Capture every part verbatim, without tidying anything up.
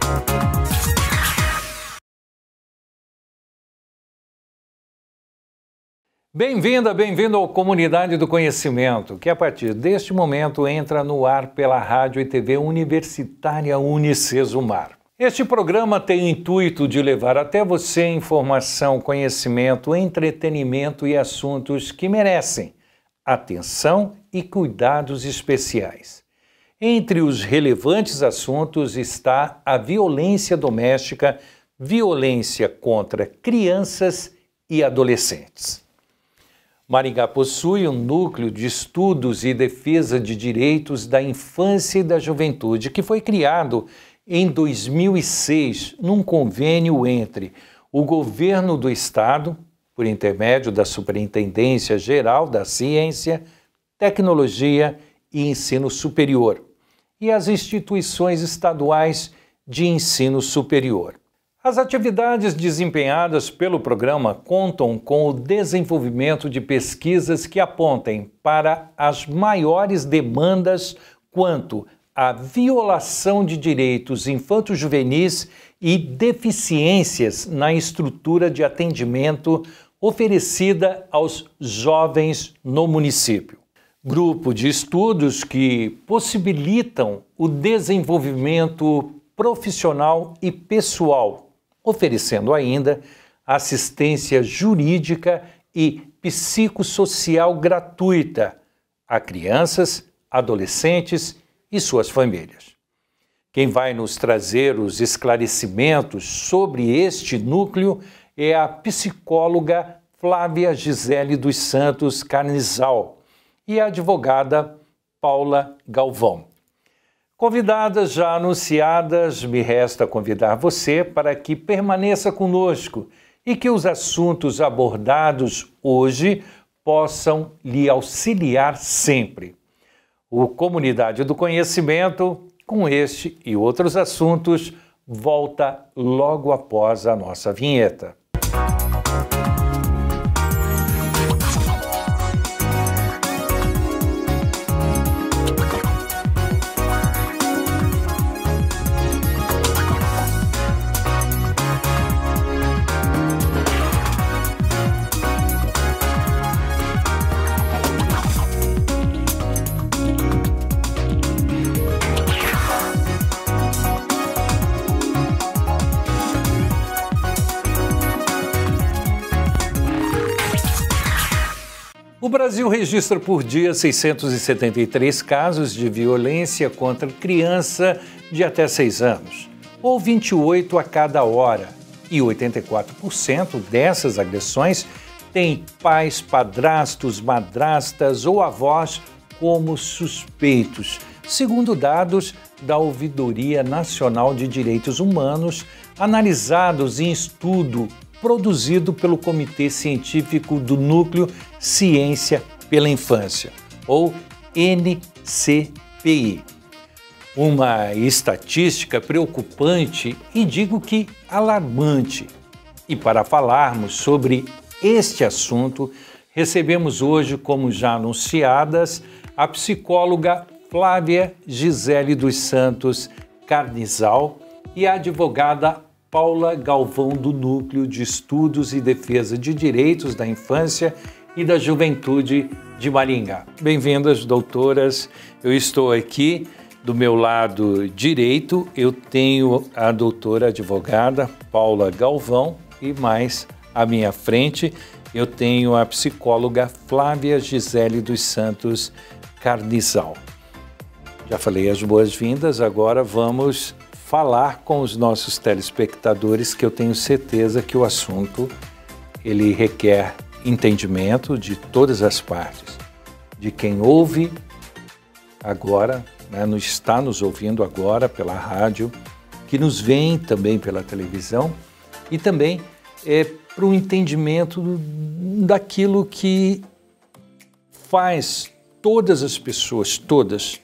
Bem-vinda, bem-vindo ao Comunidade do Conhecimento, que a partir deste momento entra no ar pela Rádio e T V Universitária Unicesumar. Este programa tem o intuito de levar até você informação, conhecimento, entretenimento e assuntos que merecem atenção e cuidados especiais. Entre os relevantes assuntos está a violência doméstica, violência contra crianças e adolescentes. Maringá possui um núcleo de estudos e defesa de direitos da infância e da juventude que foi criado em dois mil e seis num convênio entre o governo do estado, por intermédio da Superintendência Geral da Ciência, Tecnologia e Ensino Superior, e as instituições estaduais de ensino superior. As atividades desempenhadas pelo programa contam com o desenvolvimento de pesquisas que apontem para as maiores demandas quanto à violação de direitos infanto-juvenis e deficiências na estrutura de atendimento oferecida aos jovens no município. Grupo de estudos que possibilitam o desenvolvimento profissional e pessoal, oferecendo ainda assistência jurídica e psicossocial gratuita a crianças, adolescentes e suas famílias. Quem vai nos trazer os esclarecimentos sobre este núcleo é a psicóloga Flávia Gisele dos Santos Carnizal e a advogada Paula Galvão. Convidadas já anunciadas, me resta convidar você para que permaneça conosco e que os assuntos abordados hoje possam lhe auxiliar sempre. O Comunidade do Conhecimento, com este e outros assuntos, volta logo após a nossa vinheta. O Brasil registra por dia seiscentos e setenta e três casos de violência contra criança de até seis anos, ou vinte e oito a cada hora, e oitenta e quatro por cento dessas agressões têm pais, padrastos, madrastas ou avós como suspeitos, segundo dados da Ouvidoria Nacional de Direitos Humanos, analisados em estudo produzido pelo Comitê Científico do Núcleo Ciência pela Infância, ou N C P I. Uma estatística preocupante e digo que alarmante. E para falarmos sobre este assunto, recebemos hoje, como já anunciadas, a psicóloga Flávia Gisele dos Santos Carnizal e a advogada Paula Galvão, do Núcleo de Estudos e Defesa de Direitos da Infância e da Juventude de Maringá. Bem-vindas, doutoras. Eu estou aqui do meu lado direito, eu tenho a doutora advogada Paula Galvão e mais à minha frente eu tenho a psicóloga Flávia Gisele dos Santos Carnizal. Já falei as boas-vindas, agora vamos falar com os nossos telespectadores, que eu tenho certeza que o assunto ele requer entendimento de todas as partes, de quem ouve agora, né, nos está nos ouvindo agora pela rádio, que nos vem também pela televisão e também é, para o entendimento daquilo que faz todas as pessoas, todas,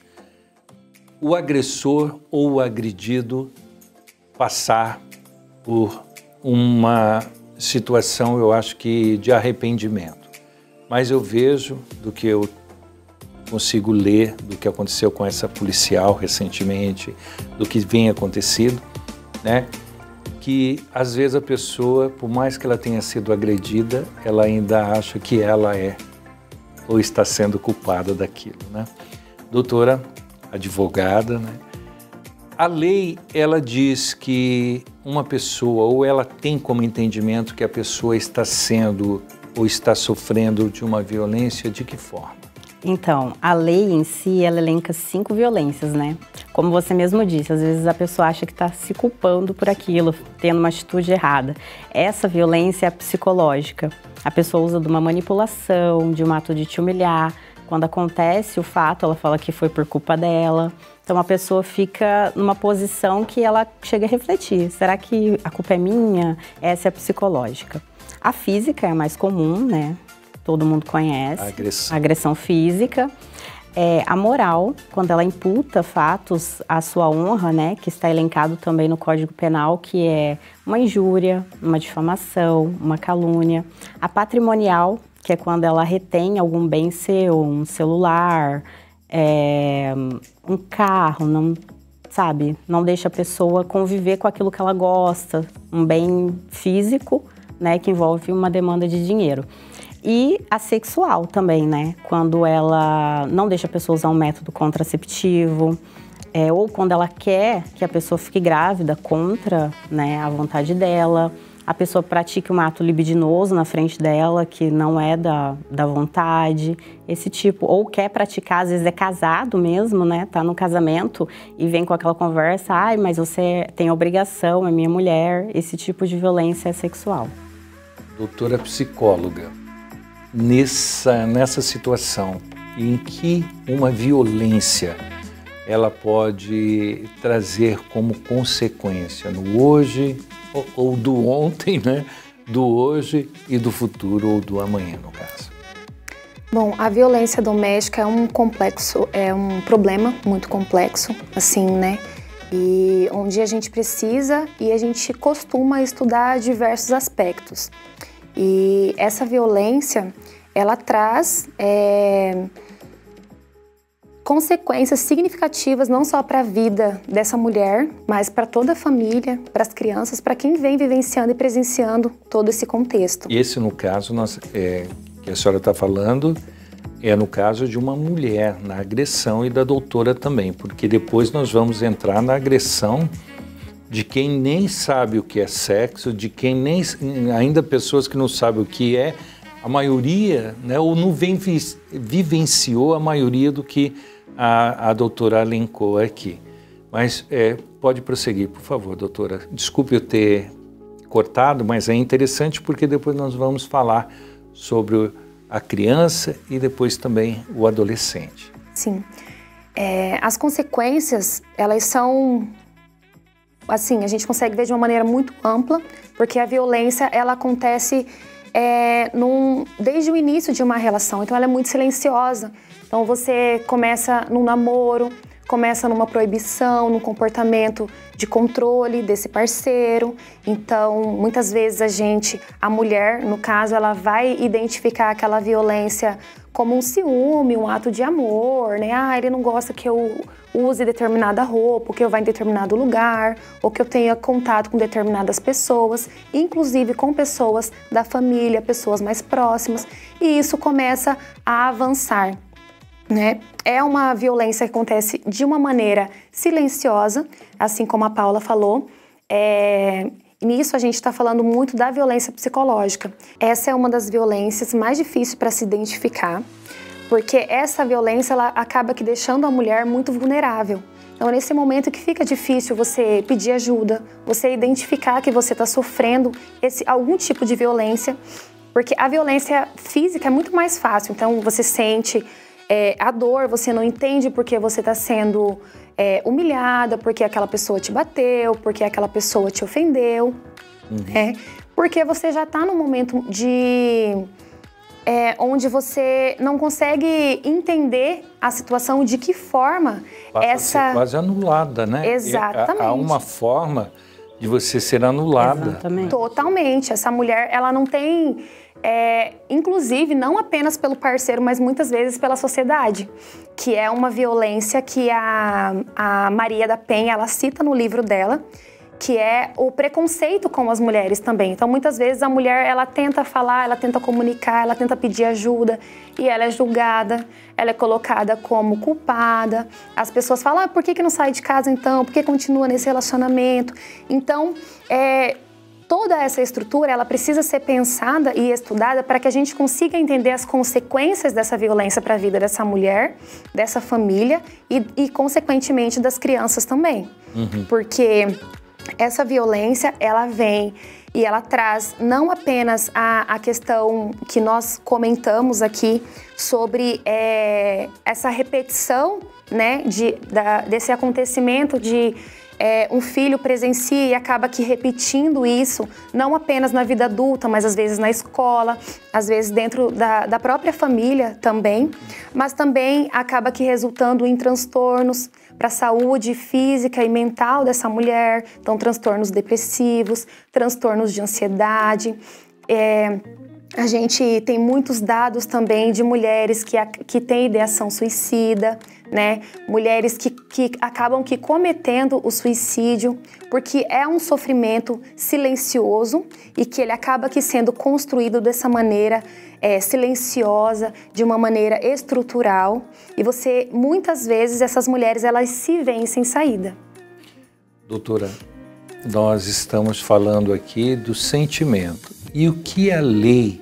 o agressor ou o agredido passar por uma situação, eu acho que de arrependimento. Mas eu vejo do que eu consigo ler, do que aconteceu com essa policial recentemente, do que vem acontecendo, né? Que às vezes a pessoa, por mais que ela tenha sido agredida, ela ainda acha que ela é ou está sendo culpada daquilo, né? Doutora, advogada, né? A lei, ela diz que uma pessoa, ou ela tem como entendimento que a pessoa está sendo ou está sofrendo de uma violência, de que forma? Então, a lei em si, ela elenca cinco violências, né? Como você mesmo disse, às vezes a pessoa acha que está se culpando por aquilo, tendo uma atitude errada. Essa violência é psicológica. A pessoa usa de uma manipulação, de um ato de te humilhar. Quando acontece o fato, ela fala que foi por culpa dela. Então, a pessoa fica numa posição que ela chega a refletir. Será que a culpa é minha? Essa é a psicológica. A física é a mais comum, né? Todo mundo conhece. A agressão. A agressão física. É, a moral, quando ela imputa fatos à sua honra, né? Que está elencado também no Código Penal, que é uma injúria, uma difamação, uma calúnia. A patrimonial, que é quando ela retém algum bem seu, um celular, é, um carro, não, sabe? Não deixa a pessoa conviver com aquilo que ela gosta. Um bem físico, né? Que envolve uma demanda de dinheiro. E a sexual também, né? Quando ela não deixa a pessoa usar um método contraceptivo, é, ou quando ela quer que a pessoa fique grávida contra, né, a vontade dela, a pessoa pratica um ato libidinoso na frente dela, que não é da, da vontade, esse tipo, ou quer praticar, às vezes é casado mesmo, né? Tá no casamento e vem com aquela conversa, ai, mas você tem obrigação, é minha mulher, esse tipo de violência sexual. Doutora psicóloga, Nessa, nessa situação em que uma violência ela pode trazer como consequência no hoje ou, ou do ontem, né? Do hoje e do futuro ou do amanhã, no caso. Bom, a violência doméstica é um complexo, é um problema muito complexo, assim, né? E onde a gente precisa e a gente costuma estudar diversos aspectos. E essa violência, ela traz é, consequências significativas não só para a vida dessa mulher, mas para toda a família, para as crianças, para quem vem vivenciando e presenciando todo esse contexto. E esse, no caso, nós, é, que a senhora está falando, é no caso de uma mulher, na agressão, e da doutora também, porque depois nós vamos entrar na agressão de quem nem sabe o que é sexo, de quem nem, ainda pessoas que não sabem o que é, a maioria, né, ou não vem, vivenciou a maioria do que a, a doutora elencou aqui. Mas é, pode prosseguir, por favor, doutora. Desculpe eu ter cortado, mas é interessante porque depois nós vamos falar sobre a criança e depois também o adolescente. Sim. É, as consequências, elas são... Assim, a gente consegue ver de uma maneira muito ampla, porque a violência, ela acontece é, num, desde o início de uma relação, então ela é muito silenciosa. Então você começa num namoro, começa numa proibição, num comportamento de controle desse parceiro. Então, muitas vezes a gente, a mulher, no caso, ela vai identificar aquela violência como um ciúme, um ato de amor, né? Ah, ele não gosta que eu use determinada roupa, ou que eu vá em determinado lugar, ou que eu tenha contato com determinadas pessoas, inclusive com pessoas da família, pessoas mais próximas, e isso começa a avançar, né? É uma violência que acontece de uma maneira silenciosa, assim como a Paula falou. É... Nisso a gente está falando muito da violência psicológica. Essa é uma das violências mais difíceis para se identificar, porque essa violência ela acaba que deixando a mulher muito vulnerável. Então, nesse momento que fica difícil você pedir ajuda, você identificar que você está sofrendo esse, algum tipo de violência, porque a violência física é muito mais fácil. Então, você sente é, a dor, você não entende porque você está sendo é, humilhada, porque aquela pessoa te bateu, porque aquela pessoa te ofendeu, uhum. né? Porque você já está num momento de... É, onde você não consegue entender a situação, de que forma Passa essa... a ser quase anulada, né? Exatamente. Há uma forma de você ser anulada. Exatamente. Totalmente. Essa mulher, ela não tem... É, inclusive, não apenas pelo parceiro, mas muitas vezes pela sociedade, que é uma violência que a, a Maria da Penha, ela cita no livro dela, que é o preconceito com as mulheres também. Então, muitas vezes a mulher, ela tenta falar, ela tenta comunicar, ela tenta pedir ajuda e ela é julgada, ela é colocada como culpada. As pessoas falam, ah, por que que não sai de casa então? Por que continua nesse relacionamento? Então, é... toda essa estrutura, ela precisa ser pensada e estudada para que a gente consiga entender as consequências dessa violência para a vida dessa mulher, dessa família e, e consequentemente, das crianças também. Uhum. Porque essa violência, ela vem e ela traz não apenas a, a questão que nós comentamos aqui sobre é, essa repetição, né, de, da, desse acontecimento de É, um filho presencia e acaba que repetindo isso, não apenas na vida adulta, mas às vezes na escola, às vezes dentro da, da própria família também, mas também acaba que resultando em transtornos para a saúde física e mental dessa mulher, então transtornos depressivos, transtornos de ansiedade. É, a gente tem muitos dados também de mulheres que, que têm ideação suicida, né? Mulheres que, que acabam que cometendo o suicídio, porque é um sofrimento silencioso e que ele acaba que sendo construído dessa maneira é, silenciosa, de uma maneira estrutural. E você, muitas vezes, essas mulheres, elas se veem sem saída. Doutora, nós estamos falando aqui do sentimento. E o que a lei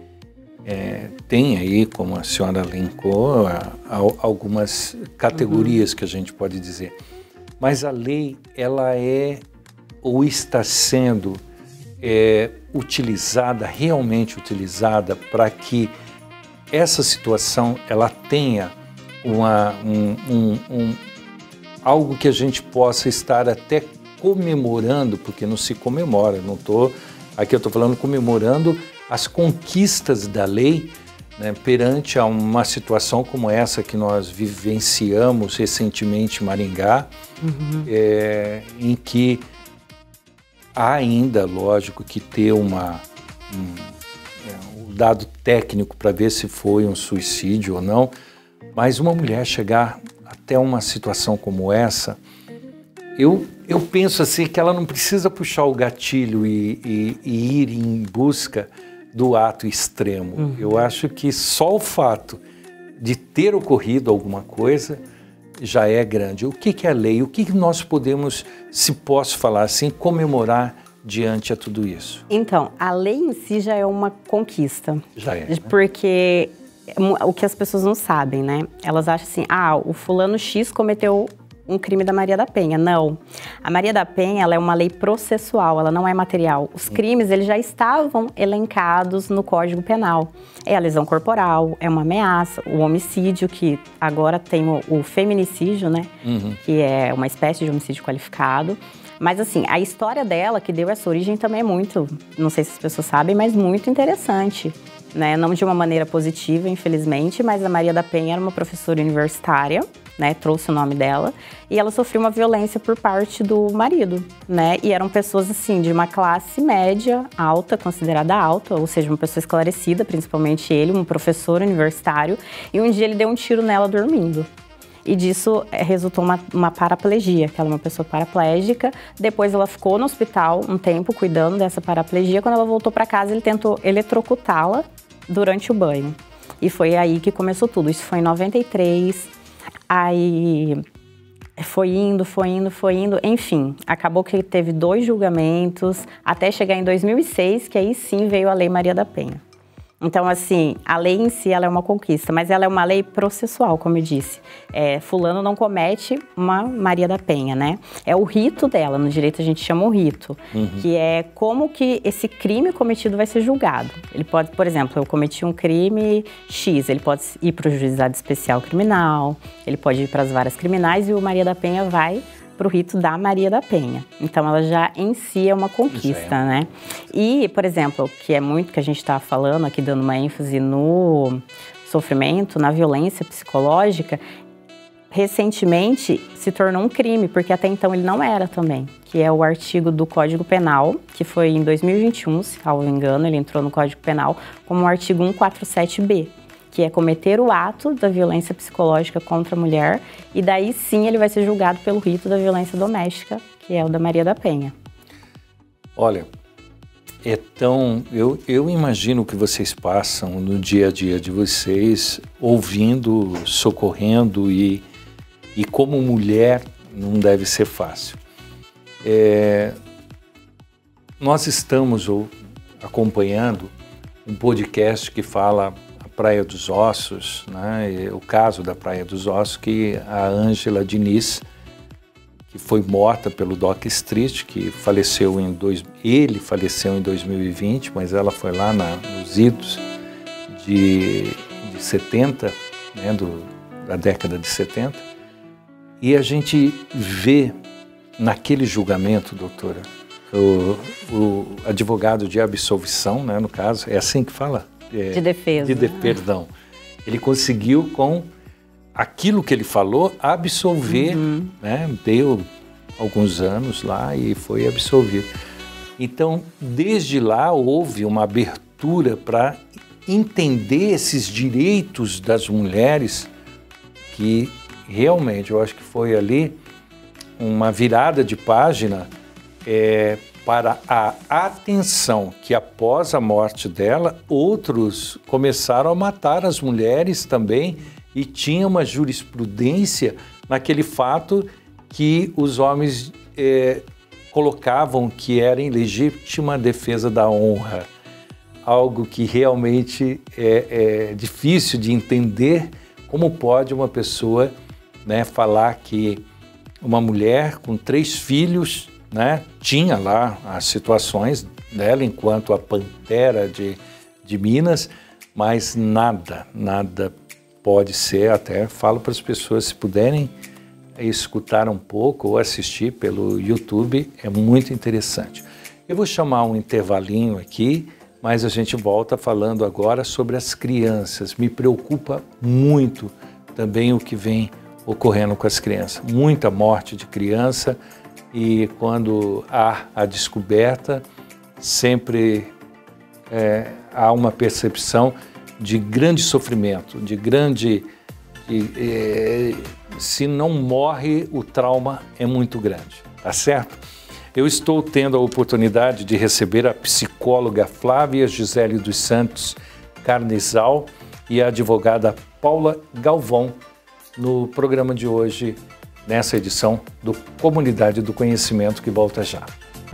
é, tem aí, como a senhora elencou, a, a, algumas categorias uhum. que a gente pode dizer. Mas a lei, ela é ou está sendo é, utilizada, realmente utilizada, para que essa situação ela tenha uma, um, um, um, algo que a gente possa estar até comemorando, porque não se comemora, não estou... Aqui eu estou falando comemorando as conquistas da lei, né, perante a uma situação como essa que nós vivenciamos recentemente em Maringá, uhum. é, em que há ainda, lógico, que ter uma, um, é, um dado técnico para ver se foi um suicídio ou não, mas uma mulher chegar até uma situação como essa, eu, eu penso assim que ela não precisa puxar o gatilho e, e, e ir em busca do ato extremo. Uhum. Eu acho que só o fato de ter ocorrido alguma coisa já é grande. O que, que é a lei? O que, que nós podemos, se posso falar assim, comemorar diante a tudo isso? Então, a lei em si já é uma conquista. Já é. Né? Porque o que as pessoas não sabem, né? Elas acham assim, ah, o fulano X cometeu um crime da Maria da Penha. Não. A Maria da Penha, ela é uma lei processual, ela não é material. Os crimes, eles já estavam elencados no Código Penal. É a lesão corporal, é uma ameaça, o homicídio, que agora tem o, o feminicídio, né? Uhum. Que é uma espécie de homicídio qualificado. Mas assim, a história dela, que deu essa origem, também é muito, não sei se as pessoas sabem, mas muito interessante. Né? Não de uma maneira positiva, infelizmente, mas a Maria da Penha era uma professora universitária, né, trouxe o nome dela, e ela sofreu uma violência por parte do marido, né, e eram pessoas, assim, de uma classe média alta, considerada alta, ou seja, uma pessoa esclarecida, principalmente ele, um professor universitário, e um dia ele deu um tiro nela dormindo. E disso é, resultou uma, uma paraplegia, que ela é uma pessoa paraplégica. Depois ela ficou no hospital um tempo cuidando dessa paraplegia. Quando ela voltou para casa, ele tentou eletrocutá-la durante o banho. E foi aí que começou tudo. Isso foi em noventa e três. Aí foi indo, foi indo, foi indo, enfim, acabou que teve dois julgamentos, até chegar em dois mil e seis, que aí sim veio a Lei Maria da Penha. Então, assim, a lei em si, ela é uma conquista, mas ela é uma lei processual, como eu disse. É, fulano não comete uma Maria da Penha, né? É o rito dela, no direito a gente chama o rito, uhum. que é como que esse crime cometido vai ser julgado. Ele pode, por exemplo, eu cometi um crime X, ele pode ir para o juizado especial criminal, ele pode ir para as varas criminais e o Maria da Penha vai para o rito da Maria da Penha. Então, ela já em si é uma conquista, é. né? E, por exemplo, que é muito que a gente está falando aqui, dando uma ênfase no sofrimento, na violência psicológica, recentemente se tornou um crime, porque até então ele não era também, que é o artigo do Código Penal, que foi em dois mil e vinte e um, se não me engano, ele entrou no Código Penal como o artigo cento e quarenta e sete B. Que é cometer o ato da violência psicológica contra a mulher, e daí sim ele vai ser julgado pelo rito da violência doméstica, que é o da Maria da Penha. Olha, é tão... Eu, eu imagino o que vocês passam no dia a dia de vocês, ouvindo, socorrendo e, e como mulher não deve ser fácil. É, nós estamos acompanhando um podcast que fala a Praia dos Ossos, né? O caso da Praia dos Ossos, que a Ângela Diniz, que foi morta pelo Doc Street, que faleceu em dois, ele faleceu em dois mil e vinte, mas ela foi lá na, nos idos de, de setenta, né, do, da década de setenta, e a gente vê naquele julgamento, doutora, o, o advogado de absolvição, né, no caso, é assim que fala? É, de defesa. De, de, perdão. Ele conseguiu com aquilo que ele falou, absolver, uhum. né? Deu alguns anos lá e foi absolvido. Então, desde lá houve uma abertura para entender esses direitos das mulheres, que realmente eu acho que foi ali uma virada de página é, para a atenção que após a morte dela, outros começaram a matar as mulheres também, e tinha uma jurisprudência naquele fato que os homens é, colocavam que era em legítima defesa da honra. Algo que realmente é, é difícil de entender, como pode uma pessoa, né, falar que uma mulher com três filhos, né, tinha lá as situações dela enquanto a pantera de, de Minas, mas nada, nada pode ser, até falo para as pessoas, se puderem escutar um pouco ou assistir pelo YouTube, é muito interessante. Eu vou chamar um intervalinho aqui, mas a gente volta falando agora sobre as crianças. Me preocupa muito também o que vem ocorrendo com as crianças. Muita morte de criança, e quando há a descoberta, sempre é, há uma percepção de grande sofrimento, de grande... De, é, se não morre, o trauma é muito grande, tá certo? Eu estou tendo a oportunidade de receber a psicóloga Flávia Gisele dos Santos Carnizal e a advogada Paula Galvão no programa de hoje, nessa edição do Comunidade do Conhecimento, que volta já.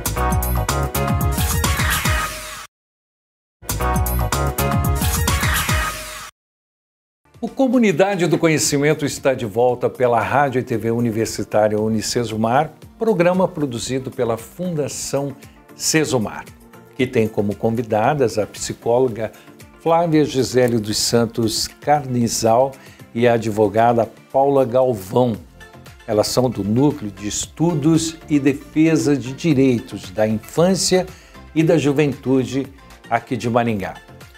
O Comunidade do Conhecimento está de volta pela Rádio e T V Universitária Unicesumar, programa produzido pela Fundação Sesumar, que tem como convidadas a psicóloga Flávia Gisele dos Santos Carnizal e a advogada Paula Galvão. Elas são do Núcleo de Estudos e Defesa de Direitos da Infância e da Juventude aqui de Maringá.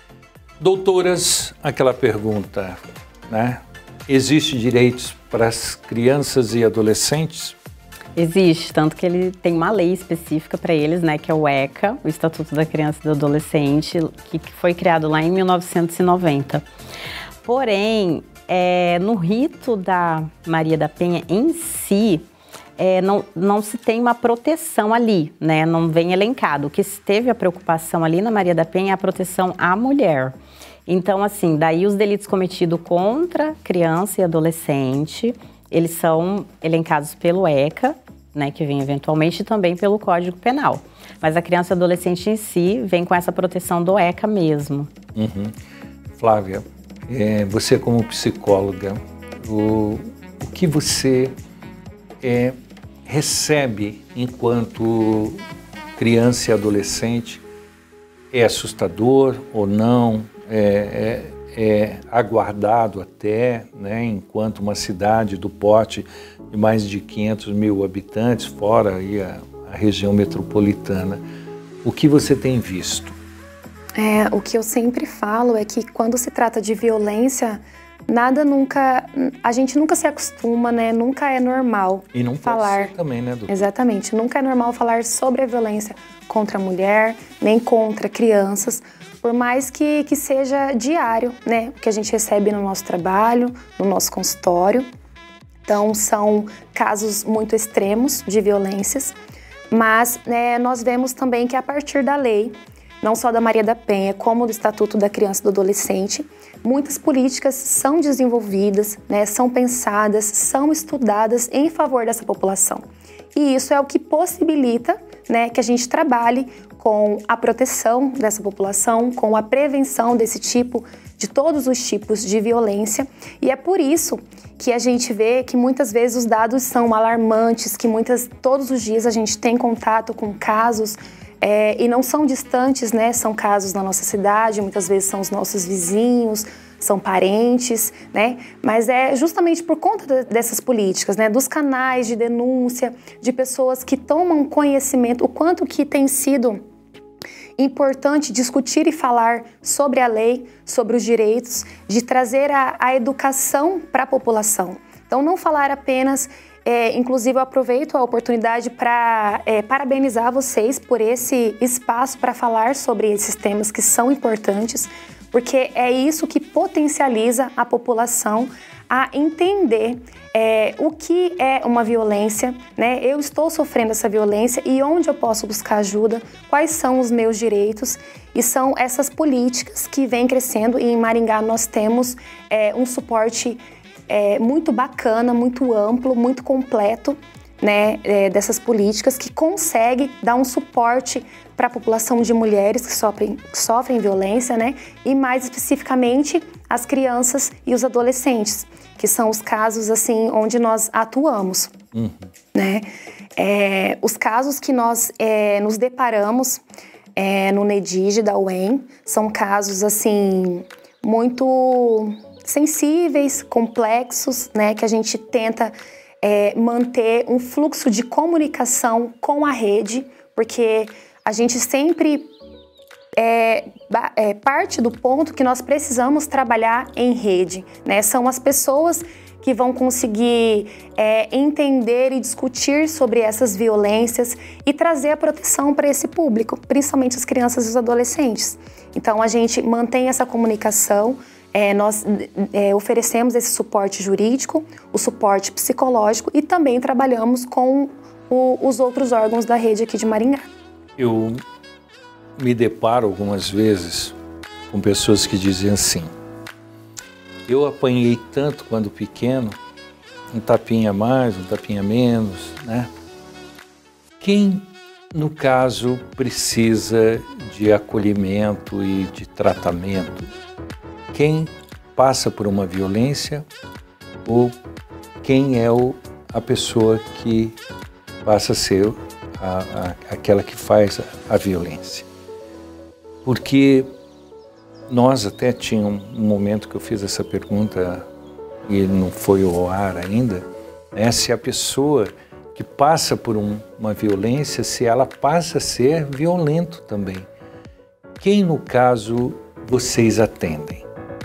Doutoras, aquela pergunta, né? Existe direitos para as crianças e adolescentes? Existe, tanto que ele tem uma lei específica para eles, né, que é o ECA, o Estatuto da Criança e do Adolescente, que foi criado lá em mil novecentos e noventa. Porém, é, no rito da Maria da Penha em si, é, não, não se tem uma proteção ali, né, não vem elencado. O que teve a preocupação ali na Maria da Penha é a proteção à mulher. Então, assim, daí os delitos cometidos contra criança e adolescente, eles são elencados pelo ECA, né, que vem eventualmente, e também pelo Código Penal. Mas a criança e adolescente em si vem com essa proteção do ECA mesmo. Uhum. Flávia, é, você como psicóloga, o, o que você é, recebe enquanto criança e adolescente é assustador ou não? É, é, é aguardado até, né, enquanto uma cidade do porte de mais de quinhentos mil habitantes, fora aí a, a região metropolitana. O que você tem visto? É, o que eu sempre falo é que quando se trata de violência, nada nunca, a gente nunca se acostuma, né? Nunca é normal e não falar. Pode ser também, né, doutor? Exatamente, nunca é normal falar sobre a violência contra a mulher, nem contra crianças, por mais que, que seja diário, né? O que a gente recebe no nosso trabalho, no nosso consultório. Então, são casos muito extremos de violências, mas né, nós vemos também que a partir da lei, não só da Maria da Penha, como do Estatuto da Criança e do Adolescente, muitas políticas são desenvolvidas, né, são pensadas, são estudadas em favor dessa população. E isso é o que possibilita, né, que a gente trabalhe com a proteção dessa população, com a prevenção desse tipo, de todos os tipos de violência. E é por isso que a gente vê que muitas vezes os dados são alarmantes, que muitas, todos os dias a gente tem contato com casos é, e não são distantes, né? São casos na nossa cidade, muitas vezes são os nossos vizinhos, são parentes, né? Mas é justamente por conta dessas políticas, né? Dos canais de denúncia, de pessoas que tomam conhecimento, o quanto que tem sido importante discutir e falar sobre a lei, sobre os direitos, de trazer a, a educação para a população. Então, não falar apenas, é, inclusive eu aproveito a oportunidade para é, parabenizar vocês por esse espaço para falar sobre esses temas que são importantes, porque é isso que potencializa a população a entender é, o que é uma violência, né? Eu estou sofrendo essa violência e onde eu posso buscar ajuda, quais são os meus direitos, e são essas políticas que vêm crescendo, e em Maringá nós temos é, um suporte é, muito bacana, muito amplo, muito completo, né, é, dessas políticas que consegue dar um suporte para a população de mulheres que sofrem, que sofrem violência, né, e mais especificamente as crianças e os adolescentes, que são os casos assim onde nós atuamos, uhum. né? É, os casos que nós é, nos deparamos é, no NEDIGE da U E M são casos assim muito sensíveis, complexos, né, que a gente tenta É, manter um fluxo de comunicação com a rede, porque a gente sempre é, é, parte do ponto que nós precisamos trabalhar em rede, né? São as pessoas que vão conseguir é, entender e discutir sobre essas violências e trazer a proteção para esse público, principalmente as crianças e os adolescentes. Então a gente mantém essa comunicação. É, nós é, oferecemos esse suporte jurídico, o suporte psicológico e também trabalhamos com o, os outros órgãos da rede aqui de Maringá. Eu me deparo algumas vezes com pessoas que dizem assim: eu apanhei tanto quando pequeno, um tapinha a mais, um tapinha a menos, né? Quem, no caso, precisa de acolhimento e de tratamento? Quem passa por uma violência ou quem é o, a pessoa que passa a ser a, a, aquela que faz a, a violência? Porque nós até tínhamos um momento que eu fiz essa pergunta e não foi ao ar ainda, né, se a pessoa que passa por um, uma violência, se ela passa a ser violento também. Quem, no caso, vocês atendem?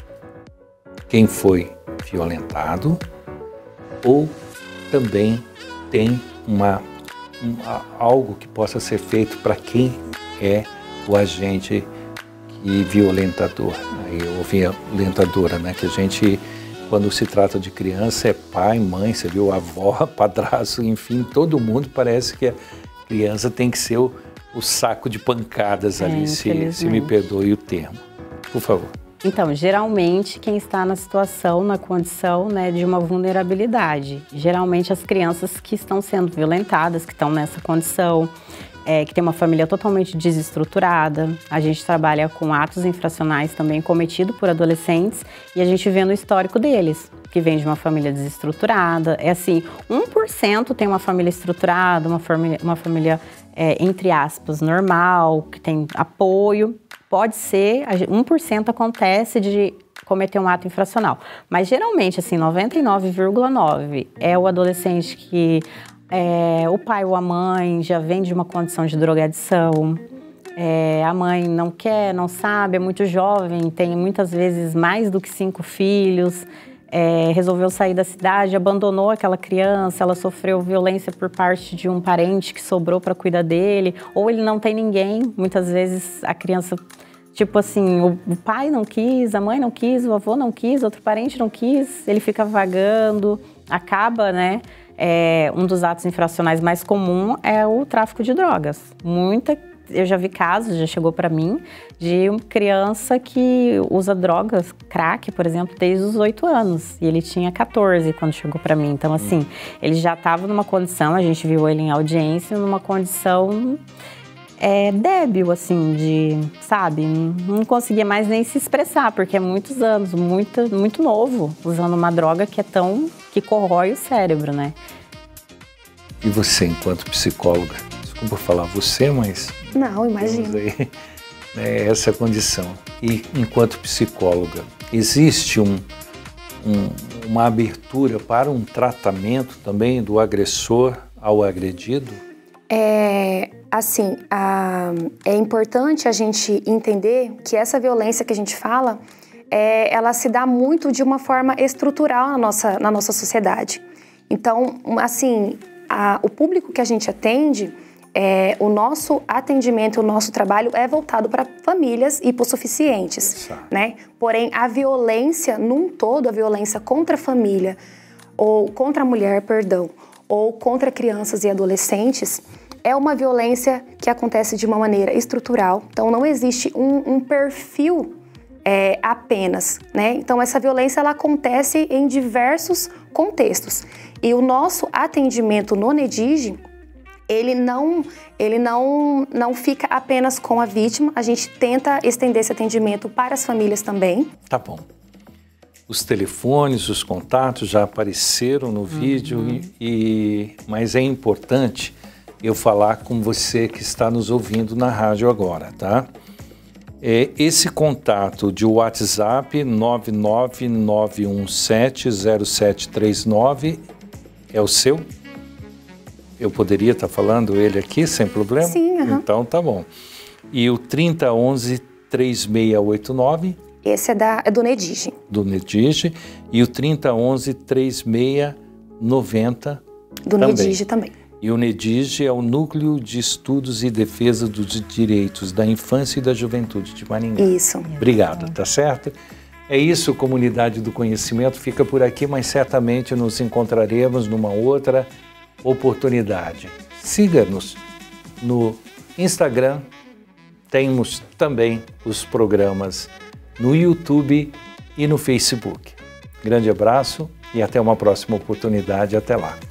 Quem foi violentado ou também tem uma, uma, algo que possa ser feito para quem é o agente e violentador, aí, ou violentadora, né? Que a gente, quando se trata de criança, é pai, mãe, você viu, avó, padrasto, enfim, todo mundo parece que a criança tem que ser o, o saco de pancadas ali, é, se, se me perdoe o termo. Por favor. Então, geralmente, quem está na situação, na condição, né, de uma vulnerabilidade, geralmente as crianças que estão sendo violentadas, que estão nessa condição, é, que tem uma família totalmente desestruturada. A gente trabalha com atos infracionais também cometidos por adolescentes e a gente vê no histórico deles, que vem de uma família desestruturada. É assim, um por cento tem uma família estruturada, uma família, uma família é, entre aspas, normal, que tem apoio. Pode ser, um por cento acontece de cometer um ato infracional. Mas geralmente, assim, noventa e nove vírgula nove por cento é o adolescente que é, o pai ou a mãe já vem de uma condição de drogadição. É, a mãe não quer, não sabe, é muito jovem, tem muitas vezes mais do que cinco filhos. É, resolveu sair da cidade, abandonou aquela criança, ela sofreu violência por parte de um parente que sobrou para cuidar dele, ou ele não tem ninguém, muitas vezes a criança, tipo assim, o, o pai não quis, a mãe não quis, o avô não quis, outro parente não quis, ele fica vagando, acaba, né, é, um dos atos infracionais mais comum é o tráfico de drogas. Muita, eu já vi casos, já chegou para mim, de uma criança que usa drogas, crack, por exemplo, desde os oito anos. E ele tinha quatorze quando chegou para mim. Então, assim, ele já estava numa condição, a gente viu ele em audiência, numa condição é, débil, assim, de, sabe, não conseguia mais nem se expressar, porque é muitos anos, muito, muito novo, usando uma droga que é tão, que corrói o cérebro, né? E você, enquanto psicóloga, desculpa falar você, mas... Não, imagina. Aí, né, essa condição. E enquanto psicóloga, existe um, um, uma abertura para um tratamento também do agressor ao agredido? É, assim, a, é importante a gente entender que essa violência que a gente fala, é, ela se dá muito de uma forma estrutural na nossa, na nossa sociedade. Então, assim, a, o público que a gente atende, é, o nosso atendimento, o nosso trabalho é voltado para famílias hipossuficientes, né? Porém, a violência num todo, a violência contra a família, ou contra a mulher, perdão, ou contra crianças e adolescentes, é uma violência que acontece de uma maneira estrutural. Então, não existe um, um perfil é, apenas, né? Então, essa violência, ela acontece em diversos contextos. E o nosso atendimento no NEDIGE, ele não, ele não, não fica apenas com a vítima, a gente tenta estender esse atendimento para as famílias também. Tá bom. Os telefones, os contatos já apareceram no vídeo, uhum. e, e, mas é importante eu falar com você que está nos ouvindo na rádio agora, tá? É, esse contato de WhatsApp nove nove nove um sete zero sete três nove é o seu? Eu poderia estar falando ele aqui sem problema? Sim, uhum. Então tá bom. E o trinta onze três seis oito nove? Esse é, da, é do NEDIGE. Do NEDIGE. E o trinta onze três seis noventa do também. NEDIGE também. E o NEDIGE é o Núcleo de Estudos e Defesa dos Direitos da Infância e da Juventude de Maringá. Isso. Obrigado, tá certo? É isso, comunidade do conhecimento fica por aqui, mas certamente nos encontraremos numa outra oportunidade. Siga-nos no Instagram, temos também os programas no YouTube e no Facebook. Grande abraço e até uma próxima oportunidade. Até lá.